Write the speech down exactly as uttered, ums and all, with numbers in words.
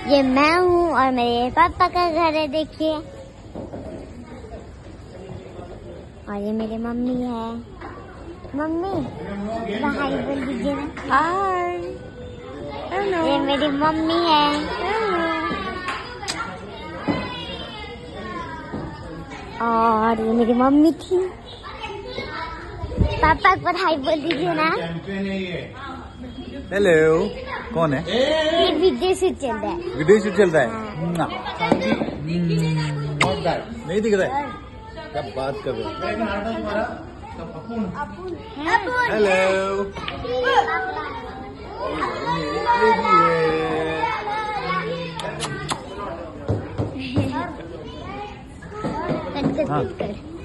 ये मैं हूँ और मेरे पापा का घर है, देखिए। और ये मेरी मम्मी है। मम्मी हाय बोल दीजिए ना। हाय। हेलो। ये मेरी मम्मी है। और ये मेरी मम्मी थी। पापा पर हाय बोल दीजिए ना। हेलो। कौन है? ये वीडियो शूट चल रहा है। वीडियो शूट चल रहा है। नहीं दिख रहा है, कब बात कर रहे हो? हेलो। कर कर कर।